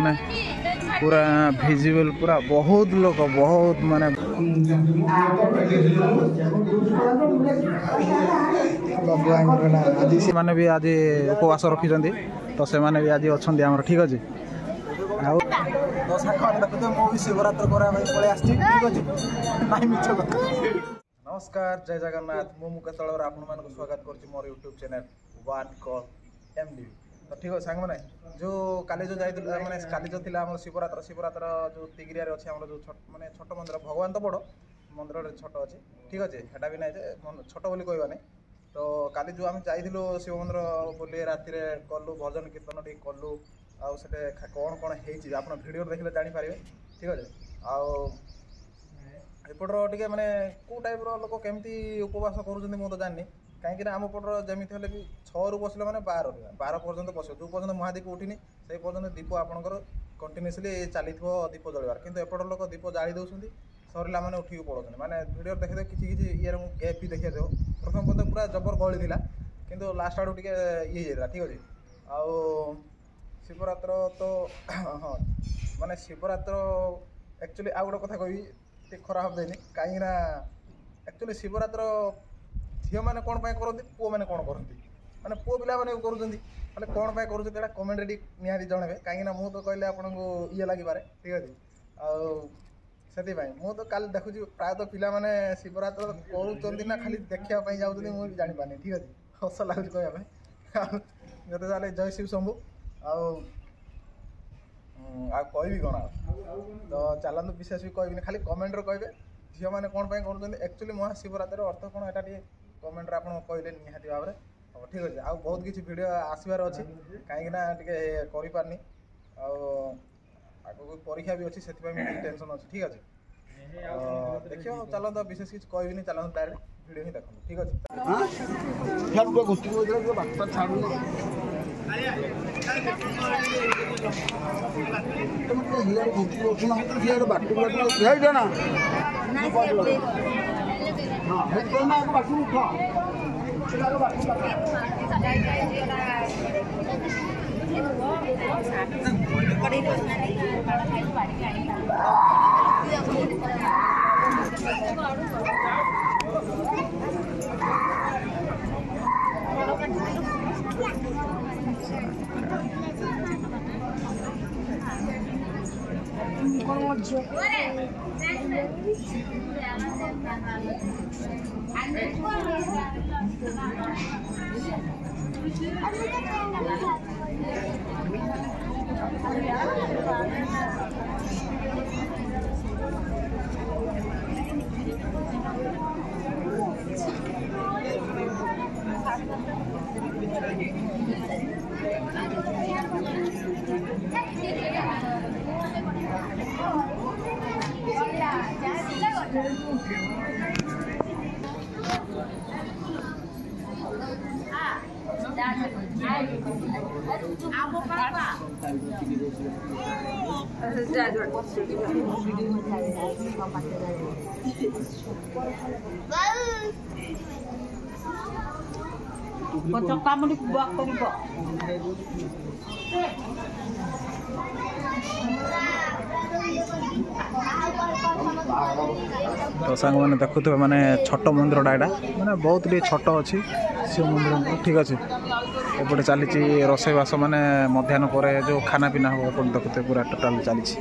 पूरा भिजिबल पूरा बहुत लोग बहुत माने माने भी आज उपवास रखी तो से माने भी आज अच्छा आम ठीक अच्छे शिवरात्रि नमस्कार जय जगन्नाथ मु मुकेश तलवर आपण मानक स्वागत करछि मोर यूट्यूब चैनल वन कॉल एमडी तो ठीक है सांग मैंने जो काली जो जाई माने काली जो थिला हमर शिवरात्र जो तिगिरिया रे अछि हमर जो माने छोट मंदिर भगवान तो बड़ मंदिर रे छोट अछि ठीक अछि हेटा भी नै जे छोट बोली कहबा नै तो काली जो हम जाइथिलो शिव मंदिर बोली राति रे कल्लू भजन कीर्तन टी कल्लू आ सेटे कोन कोन हेछि आपण वीडियो देखले जानि पारिबे ठीक अछि आ एपटर टे माने को टाइप लोक केमती उपवास करूँ मुझे जानी कहीं आम पटर जमी हेल्ले भी 6 रु बसले मैंने 12 पर्यटन बस जो पर्यटन महादीप उठिनी से पर्यटन दीप आपंकर कंटिन्यूसली चली दीप जलवार किंतु एपट लोक दीप जाली दौरान सरला मैंने उठिक पड़ों मैंने भिडियो देखिए किसी ये गैप भी देखिए देव प्रथम पर्यटन पूरा जबर गहली था किंतु लास्ट आड़ टे ये ठीक अच्छे आउ शिवरात्र तो हाँ माने शिवरात्र एक्चुअली आ गोटे कथा कही खराब देनी कहीं एक्चुअली शिवरात्र झील मैंने कौन करती पुओ मैंने कौन करती मैंने पुओ पिला मैंने करें कौन कर कमेंट निहाती जनइबे कहीं मुझे तो कहले आपन को ये लगे ठीक अच्छे से मुझे तो काली देखुची प्रायतः पिला माने शिवरात्र करूँ ना खाली देखापी जाऊँगी मुझे जापारे ठीक अच्छे हस लगुच कहवाई जते जाले जय शिव शंभु आ कहबी कौन तो चलतु विशेष भी कहबी खाली कमेंट कहे झील मैंने कौन कर एक्चुअली महाशिवरात्रि अर्थ कौन है कमेंट आप कहले निहाती भाव में हम ठीक अच्छे आ बहुत किसी वीडियो आसबार अच्छी कहीं पारनी आगे परीक्षा भी अच्छी से टेंशन अच्छी ठीक अच्छे देखिए चलता विशेष किसी कहबी चलता डायरेक्ट वीडियो ही देखो ठीक अच्छे तो सांग मैंने देखुए माने छोट मंदिर डाटा माने बहुत टे छोट अच्छी शिव मंदिर ठीक अच्छे एपटे चली रोसईवास माने मध्याह्न पर जो खाना पीना हम एपटे देखुए पूरा टोटाल चली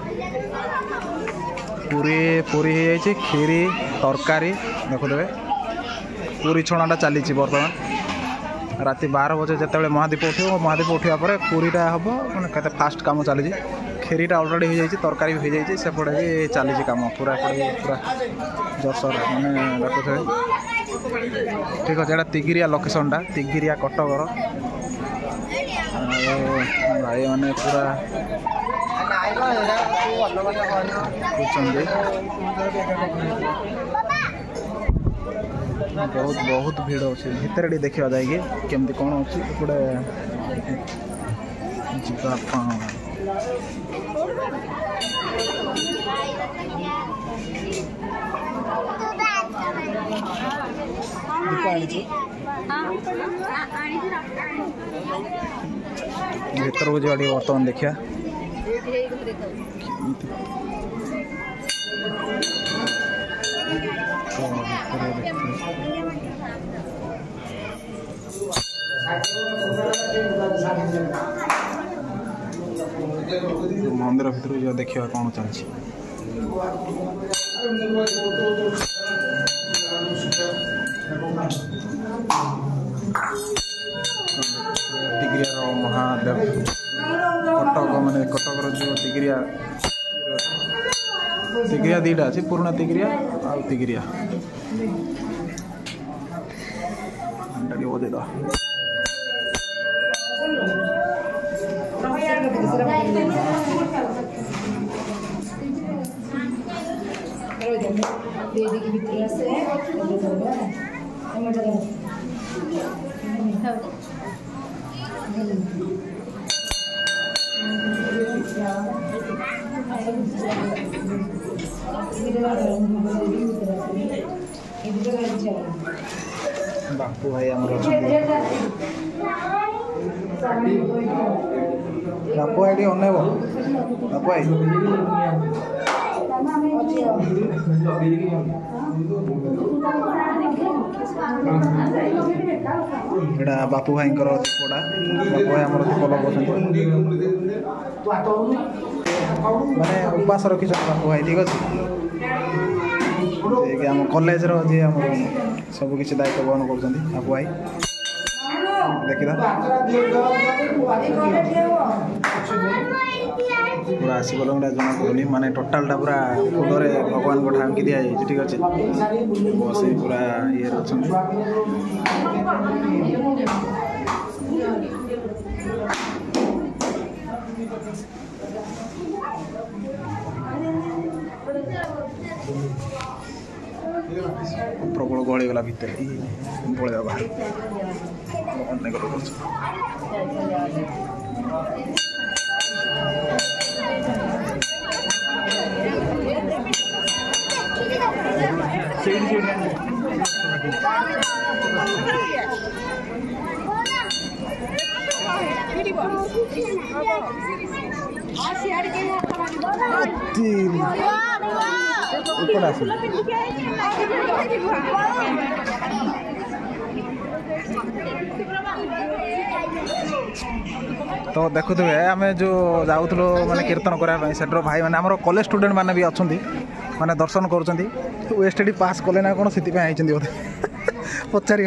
पूरी हो जाए खीरी तरकारी देखुए पूरी छणाटा चली बर्तमान राति 12 बजे जिते महादीप उठा पर पूरीटा हम मैंने फास्ट कम चली खीरीटा अलरेडी हो जाए तरकारी भी हो जाए सेपटे भी चली कम पूरा पूरा जोरसोर मैंने देखुए ठीक अच्छे यहाँ तिगिरिया लोकेशनटा तिगिरिया कटकर भाई मैंने पूरा बहुत भीड़ अच्छे भितर देखा जाए केमती कौन अच्छी गोटे भीतर को जा बर्तमान देखिया मंदिर भीतर जो देखा कौन चलती तिग्रिया महादेव कटक माने कटक जो तिग्रिया तिग्रिया दीटा अच्छे पुराना तिग्रिया आ तिग्रिया बजे बापू भाई बापू भाई अनेब बापू भाई एटा बापू भाई दीपड़ा बापू भाई आम दीप लगे माने उपास रखी बापू भाई ठीक अच्छे आम कॉलेज जी आम सब किसी दायित्व बहन कर बापू भाई देखा पूरा आसी गला जना पड़ूनी माने टोटालटा पूरा फुल भगवान को ढांकी दिया ठीक अच्छे बस पूरा ये अच्छा प्रबल गली गला भितर पलैया बाहर अनेक लोग तो देखुए आम जो जाऊँ माने कीर्तन करने सेटर भाई मैंने आम कॉलेज स्टूडेंट मैंने भी अच्छा माने दर्शन कर ओएसटीडी पास कले ना कौन से बोधे पचारि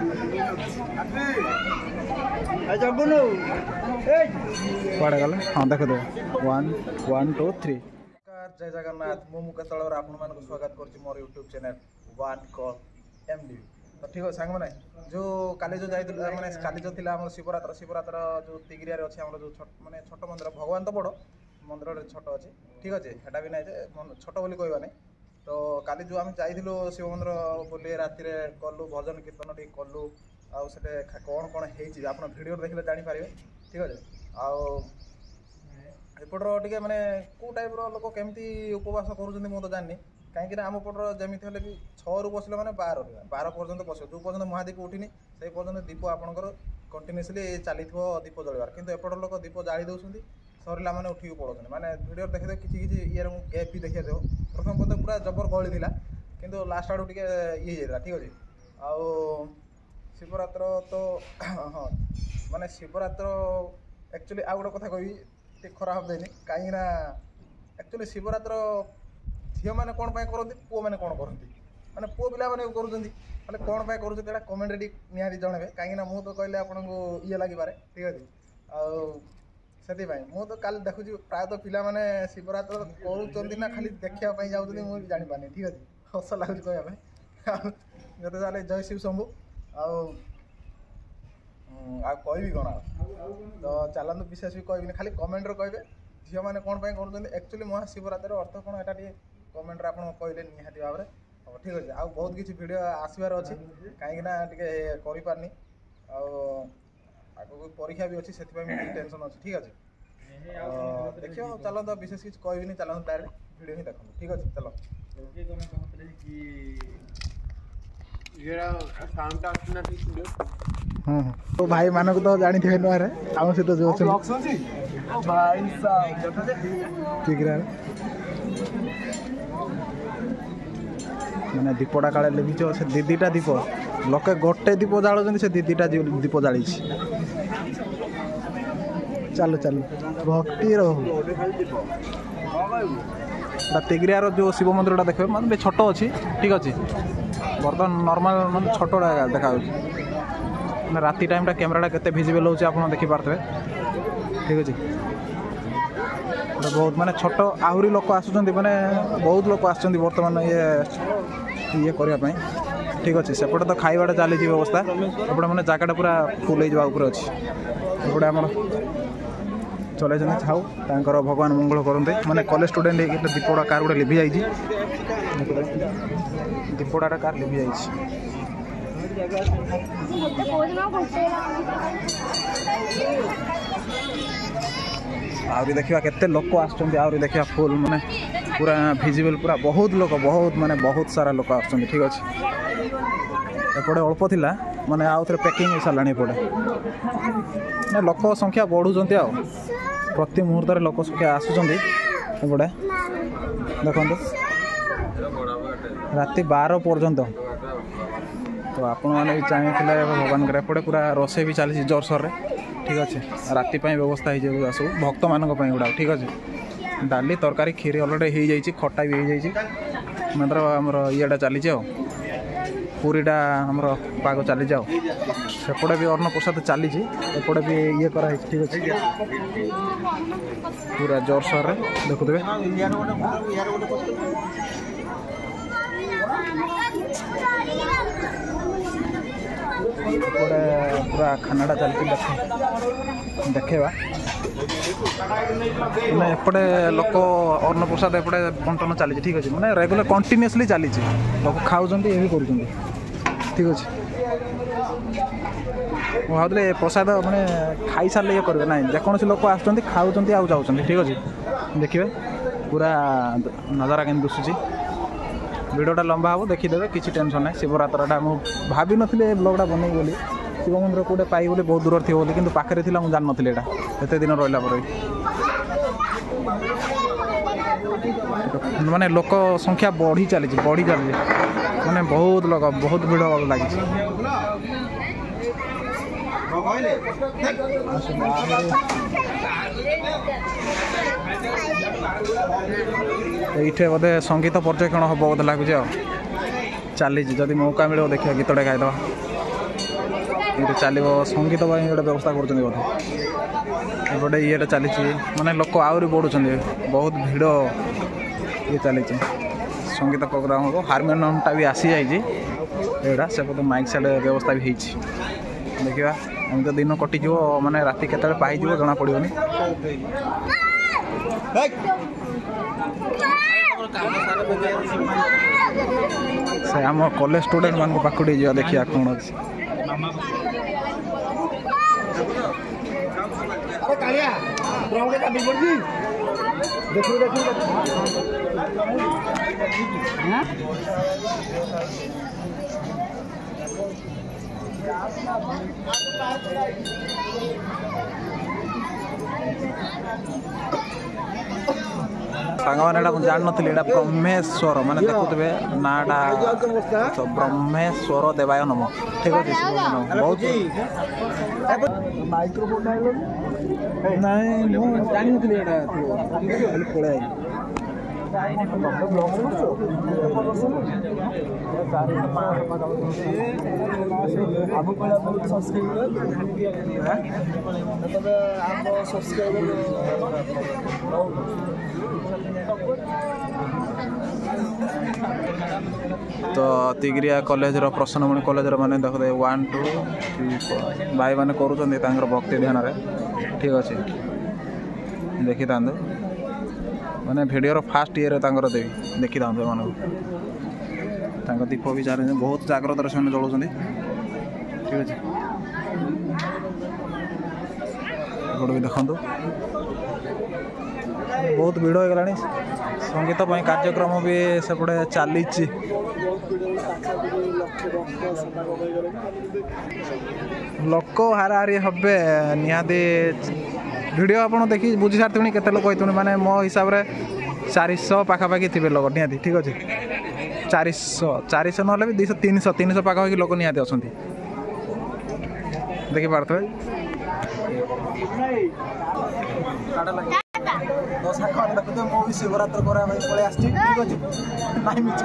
कड़े गले हाँ देखो 1 2 3 जय जगन्नाथ मु मुकेश तलवर आपण मानक स्वागत करछि मोर यूट्यूब चैनल वन कॉल एमडी तो ठीक है सांग माने जो काली जो जाई माने काली जो थिला हमर शिवरात्र जो तिगिरिया रे अछि हमर जो माने छोट मंदिर भगवान तो बड़ मंदिर रे छोट अछि ठीक अछि हेटा भी नै जे छोट बोली कहबा नै तो काली जो हम जाइथिलो शिव मंदिर बोली राति रे कल्लू भजन कीर्तन टी कल्लू आ सेटे कोन कोन हेछि आपण वीडियो देखले जानि पारिबे ठीक अछि आ एपटर टे मैंने कौ टाइप लोक केमती उपवास करूँ मुझे जानी कहीं आम पटर जमी भी 6 रु बसले मैंने 12 पर्यटन बस जो पर्यटन महादीप उठिनी से पर्यटन दीप आपंकर कंटिन्यूसली चली दीप जलवार किंतु एपटर लोक दीप जाली दौरान सरला मैंने उठिक पड़ोस मैंने वीडियो देखते किसी ये गैप भी देखा देव प्रथम पद पूरा जबर गहली थी किंतु लास्ट आड़ टे ये ठीक अच्छे आउ शिवरात्र तो हाँ माने शिवरात्र एक्चुअली आउ गोटे कथा कही खराब देनी कहीं एक्चुअली शिवरात्र झील मैंने कौन करती पुओ मैंने कौन करती मैंने पुओ पिला मैंने करें कौन कर कमेंट निहाती जनइबे कहीं मुझे तो कहले आपको ये लगे ठीक अच्छे आती मुझे तो काली देखुची प्रायतः पिला मैंने शिवरात्र करुँच ना खाली देखापी जाऊँगी मुझे जापारे ठीक अच्छे हस लगुच कहवाई जो जय शिव शंभु कहि कौन तो चलतु विशेष भी कह खाली कमेंट कहे झील मैंने कौन कर एक्चुअली महाशिवरात्रि अर्थ कौन एटा कमेंट आप कहले निहाती भाव में हम ठीक अच्छे आउ बहुत किसी वीडियो आसबार अच्छी कहीं करनी आगे परीक्षा भी अच्छी से टेंशन अच्छी ठीक अच्छे देखिए चलते विशेष किसी कहनी चलते डायरेक्ट वीडियो ही देखो ठीक अच्छे चलो तो भाई मानक तो जानी थे नुआ रे आम सहित जो अच्छे भाई मैंने दीपटा काले लिखी से दीदीटा दीप लोके गोटे दीप जालुं से दीदीटा दीप जाली चलो चलो भक्ति तिग्रियार जो शिव मंदिर देखिए मतलब छोट अच्छी ठीक अच्छे बर्तमान नॉर्मल मतलब छोट देखा राति टाइम कैमेरा केते विजिबल होचे आप देखिपारे ठीक अच्छे बहुत माने छोट आहरी लोक आसुचंदी माने बहुत लोक आसुचंदी वर्तमान ये करने ठीक अच्छे सेपटे तो खाइबाटा चली व्यवस्था एपटे मैंने जगटा पूरा फुल हो अच्छी एपटे आम चल छाऊ तांकर भगवान मंगल करते माने कॉलेज स्टूडेंट दीपड़ा कार गोटे लिभि जाइए दीपड़ा कार लिभि जाइए आहरी देखा केते लोक आसुचंदी आहरी देखा फुल माने पूरा विजिबल पूरा बहुत लोक बहुत माने बहुत सारा लोक आसुचंदी ठीक अच्छे एपटे अल्प थिला माने आउ थे पैकिंग हो सारा एपटे ना लोक संख्या बढ़ुचंती आ प्रति मुहूर्त लोक संख्या आसुचंदी एपटे देखंतु राति 12 पर्यंत तो आपण मैंने भी चाहिए भगवान एपटे पूरा रोसे भी चली जोरसोर ठीक अच्छे राति व्यवस्था हो सब भक्त मान गुड़ा ठीक अच्छे डाली तरकारी खीरी अलरेडी हो जाए खटा भी हो जाए मात्र आमर इटा चली पूरीटा आमर पाग चली सेपटे भी अन्न प्रसाद चली एपटे भी ये कराई ठीक अच्छे पूरा जोरसोर देखुए पूरा खानाटा चलती देखा मैंने एपटे लोक अन्न प्रसाद एपटे बंटन चली ठीक अच्छे मैंने रेगुलर कंटिन्यूअसली चली लोक खाऊँ ये भी कर ठीक अच्छे भावुले प्रसाद मैंने खाई सारे ये करेंगे ना जेकोसी लोक आसुँच खाऊँ आउ जाऊँ ठीक अच्छे देखिए पूरा नजारा के दुसुची वीडियोटा लंबा हम देखीदे किसी टेंशन ना शिवरात्रटा मुझे भाभी नी ब्लॉगटा बनई बोली शिव मंदिर कौटे पाई बोली बहुत दूर थी बोली कि पाखे थी मुझे जान नी एत दिन रहा माने लोक संख्या बढ़ी चली माने बहुत लोग बहुत भीड़ लगी ये बोधे संगीत पर्यवेक्षण हम बोध लगुच चली जदि मौका मिले देखिए गीतटे गाईद ये चलो संगीत गोटे व्यवस्था कर बोधे ये चली माने लोक आहरी बढ़ुं बहुत भीड़ ये चली संगीत प्रोग्राम हम हारमोनियमटा भी आसी जाइए से माइक साइड व्यवस्था भी होती देखा एम तो दिन कटिज माने राति केत पाई जना पड़ोनी से आम कॉलेज स्टूडेंट मान पाखुड़ी जा देखिए कौन अच्छे सांगवान जान नी ब्रह्मेश्वर माने देखुवे नाटा तो ब्रह्मेश्वर देवाय नम ठीक अच्छे बहुत माइक्रोफोन जानी पड़े तो तिग्रिया कॉलेज प्रसन्नमणि कॉलेज माने देखते 1 2 3 4 भाई मैंने कर भक्ति ध्यान ठीक अच्छे देखी था मैंने भिडियो फास्ट ये देवी देखी था मानक दीप भी चार बहुत जाग्रत से जलाऊँ ठीक अच्छे भी देखु बहुत भिड़ हो गलानी संगीत कार्यक्रम भी सेपटे चली लोक हाराहारी हे निहाती वीडियो आप देखी बुझी सारी केते लोक होती माने मो हिसाब से 400 पाखापाखि थे लोक निहाती ठीक अच्छे 400 ना भी 200 300 पाखापाखि लोक निहाती अच्छा देखी पारे तो सारे देखते मो भी शिवरात्र कराई पलि आस ठीक अच्छे ना मिछ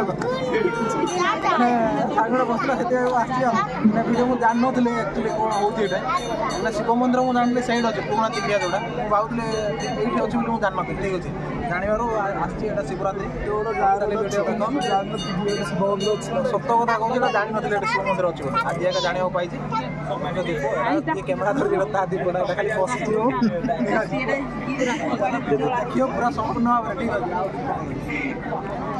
सागर बसला वीडियो मुझे जान नी एक्चुअली कौन होती है शिव मंदिर मुझे जानी सैड अच्छे पुराना तिगिया जोटा मुझे भावुली ये अच्छी मुझे जान नी ठीक अच्छे जानवर आसटा शिवरात्रि सत कथा कहूँ जानी नी शिव मंदिर अच्छे आज एक जाना पाई कैमेरा धर दीपटा खाली बस देखिए पूरा संपूर्ण भाव ठीक अच्छे